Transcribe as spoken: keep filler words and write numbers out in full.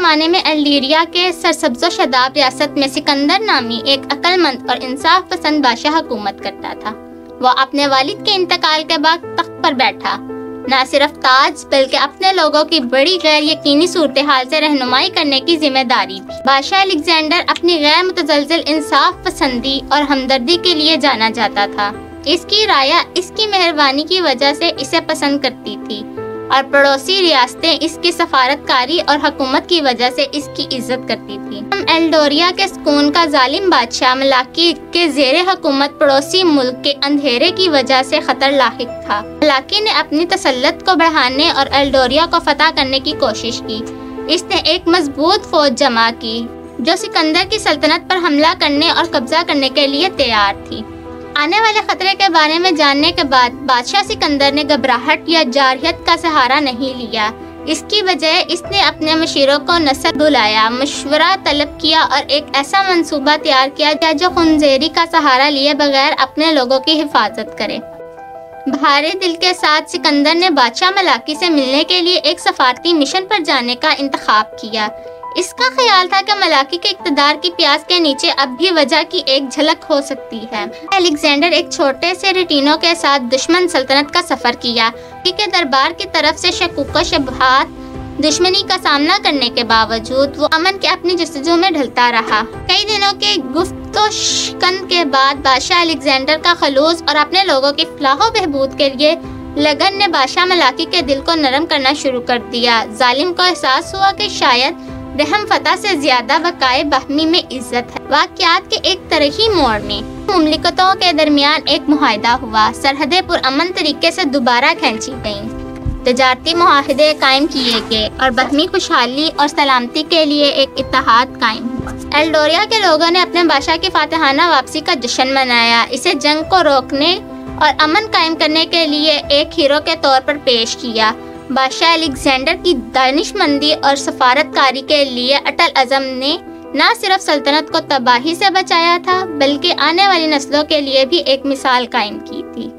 ज़माने में अल्जीरिया के सरसब्ज़ो शदाब रियासत में सिकंदर नामी एक अक्लमंद और इंसाफ पसंद बादशाह हुकूमत करता था। वह अपने वालिद के इंतकाल के बाद तख्त पर बैठा न सिर्फ ताज बल्कि अपने लोगों की बड़ी गैर यकीनी सूरत हाल से रहनुमाई करने की जिम्मेदारी थी। बादशाह अलेक्जेंडर अपनी गैर मुतज़लज़िल इंसाफ पसंदी और हमदर्दी के लिए जाना जाता था। इसकी राया इसकी मेहरबानी की वजह से इसे पसंद करती थी और पड़ोसी रियासतें इसकी सफारतकारी और हुकूमत की वजह से इसकी इज्जत करती थी। एल्डोरिया के सुकून का जालिम बादशाह मलाकी के जेरे हुकूमत पड़ोसी मुल्क के अंधेरे की वजह से खतर लाहिक था। मलाकी ने अपनी तसल्लुत को बढ़ाने और एल्डोरिया को फतह करने की कोशिश की। इसने एक मजबूत फौज जमा की जो सिकंदर की सल्तनत पर हमला करने और कब्जा करने के लिए तैयार थी। आने वाले खतरे के बारे में जानने के बाद बादशाह सिकंदर ने घबराहट या जारहियत का सहारा नहीं लिया। इसकी बजाय इसने अपने मशीरों को नसर बुलाया, मशवरा तलब किया और एक ऐसा मंसूबा तैयार किया जो खुनजेरी का सहारा लिए बगैर अपने लोगों की हिफाजत करे। भारे दिल के साथ सिकंदर ने बादशाह मलाकी से मिलने के लिए एक सफारती मिशन पर जाने का इंतखाब किया। इसका ख्याल था कि मलाकी के इक़्तिदार की प्यास के नीचे अब भी वजह की एक झलक हो सकती है। अलेक्जेंडर एक छोटे से रिटीनों के साथ दुश्मन सल्तनत का सफर किया के दरबार की तरफ से शकूक व शुबहात दुश्मनी का सामना करने के बावजूद वो अमन के अपनी जस्तजू में ढलता रहा। कई दिनों के गुफ्तो शिकन के बाद बादशाह अलेक्जेंडर का खलूस और अपने लोगों की फलाह बहबूद के लिए लगन ने बादशाह मलाकी के दिल को नरम करना शुरू कर दिया। जालिम को एहसास हुआ कि शायद रहम फतह से ज्यादा बकाए बहमी में इज्जत है। वाक़यात के एक तरही मोड़ में मुमलिकतों के दरमियान एक मुआहदा हुआ। सरहदें पुरअमन तरीके से दोबारा खींची गईं। तजारती मुआहदे कायम किए गए और बहमी खुशहाली और सलामती के लिए एक इत्तेहाद कायम हुआ। एल्डोरिया के लोगों ने अपने बादशाह की फातिहाना वापसी का जश्न मनाया। इसे जंग को रोकने और अमन कायम करने के लिए एक हीरो के तौर पर पेश किया। बादशाह अलेक्जेंडर की दानिशमंदी और सफारतकारी के लिए अटल अज़म ने न सिर्फ सल्तनत को तबाही से बचाया था बल्कि आने वाली नस्लों के लिए भी एक मिसाल कायम की थी।